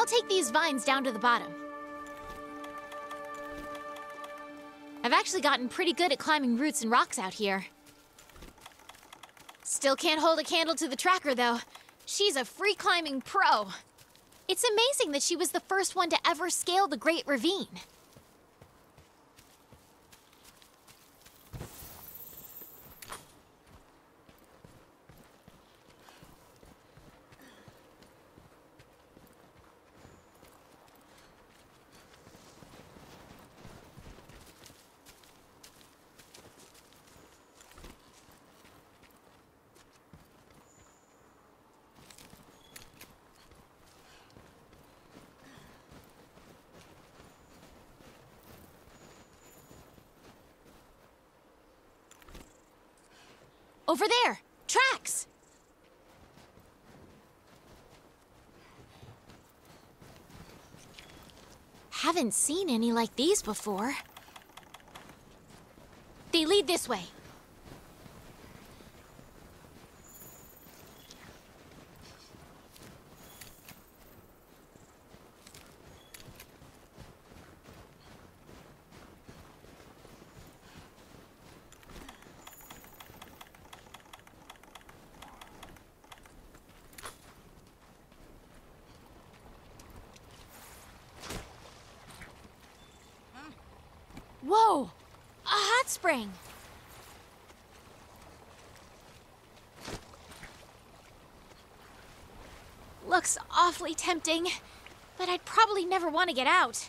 I'll take these vines down to the bottom. I've actually gotten pretty good at climbing roots and rocks out here. Still can't hold a candle to the tracker, though. She's a free climbing pro. It's amazing that she was the first one to ever scale the Great Ravine. Over there! Tracks! Haven't seen any like these before. They lead this way. Whoa! A hot spring! Looks awfully tempting, but I'd probably never want to get out.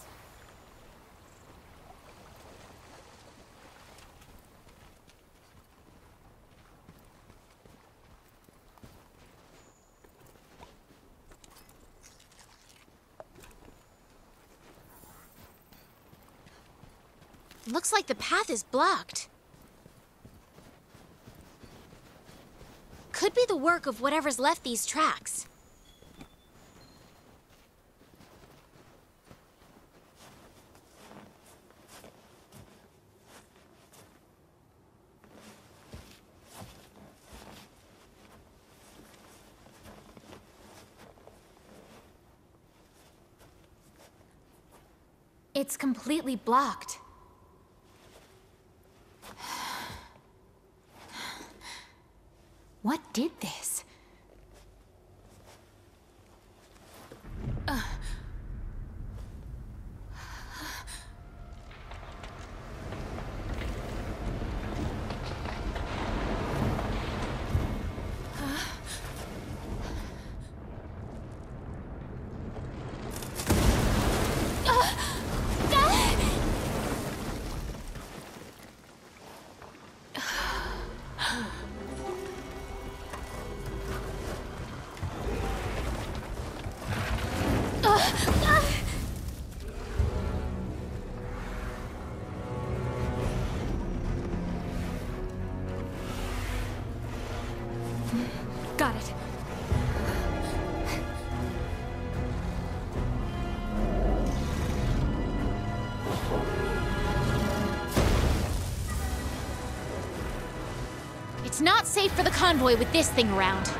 Looks like the path is blocked. Could be the work of whatever's left these tracks. It's completely blocked. What did this? Got it. It's not safe for the convoy with this thing around.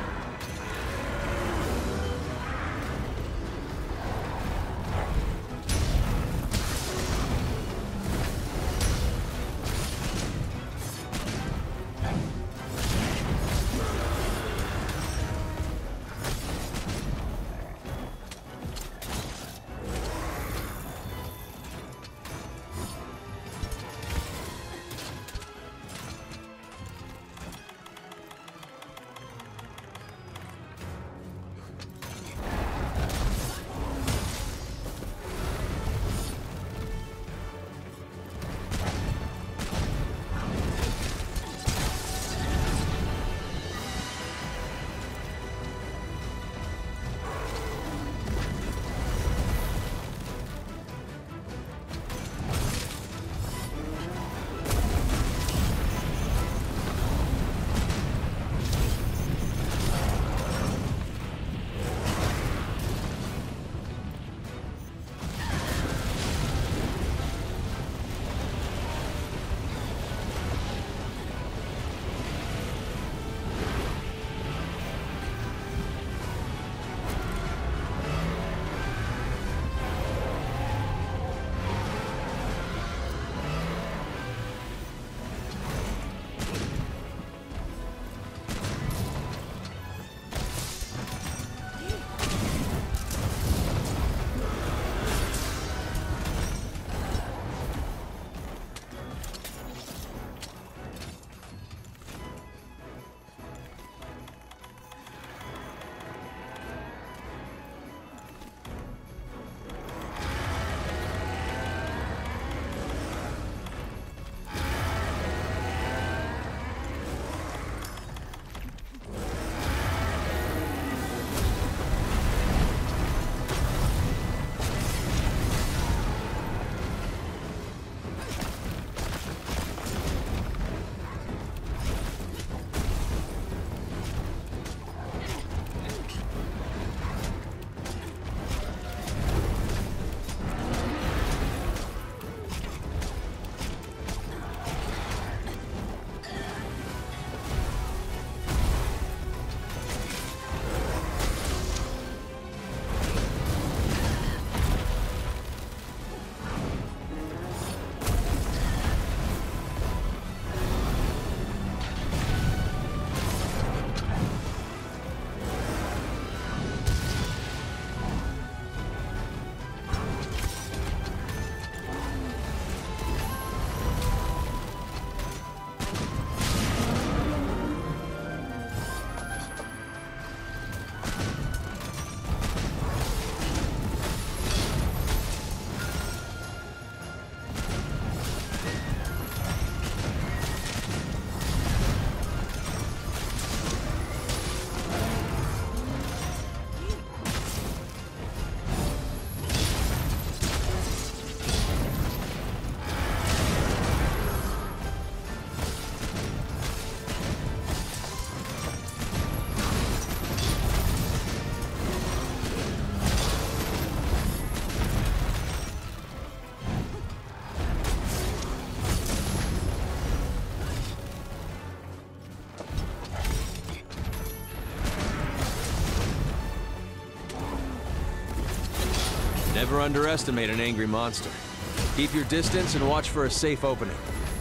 Never underestimate an angry monster. Keep your distance and watch for a safe opening.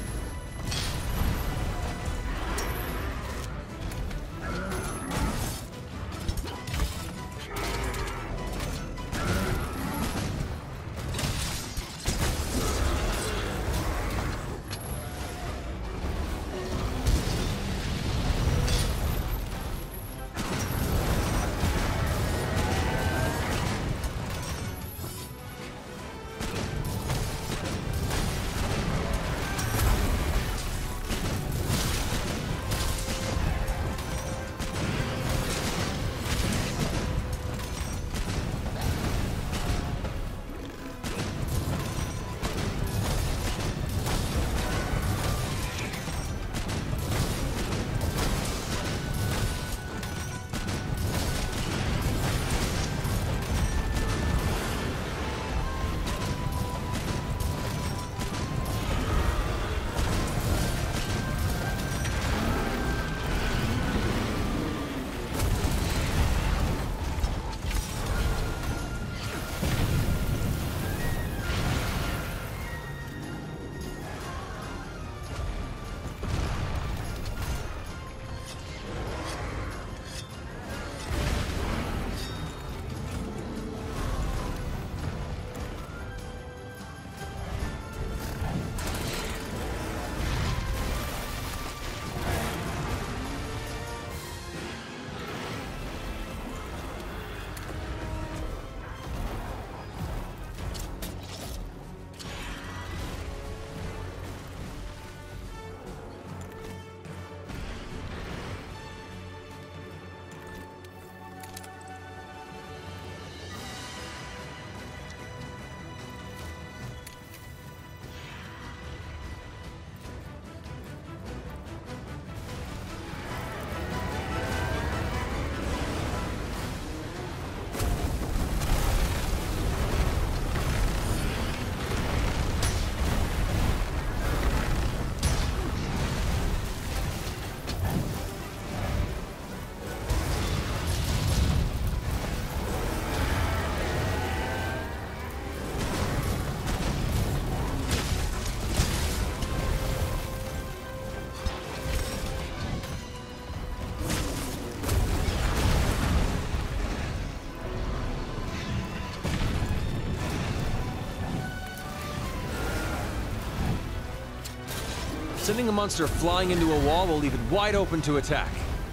Sending a monster flying into a wall will leave it wide open to attack.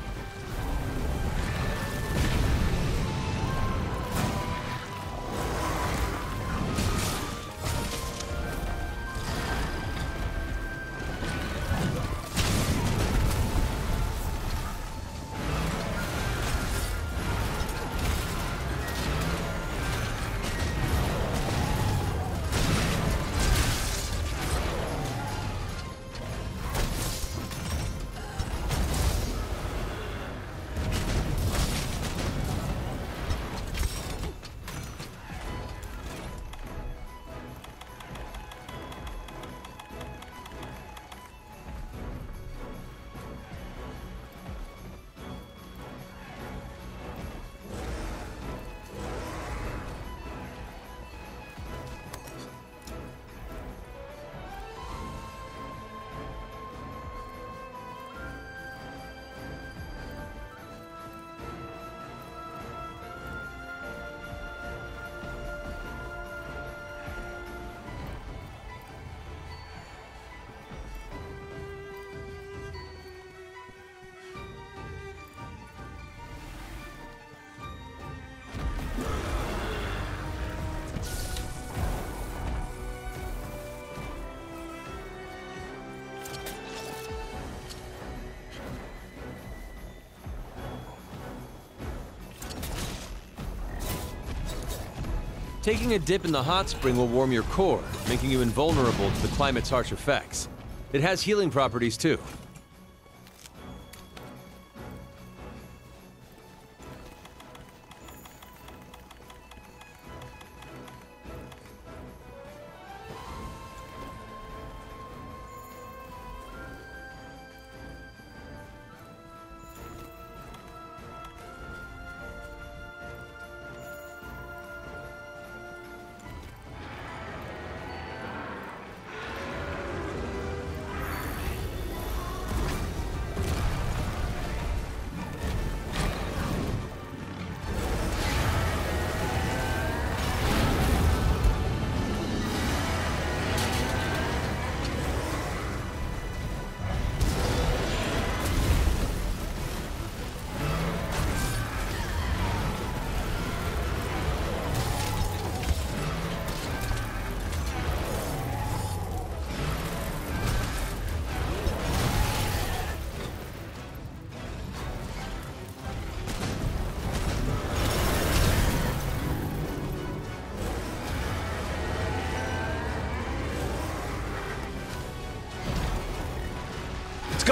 Taking a dip in the hot spring will warm your core, making you invulnerable to the climate's harsh effects. It has healing properties too.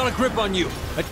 got a grip on you. A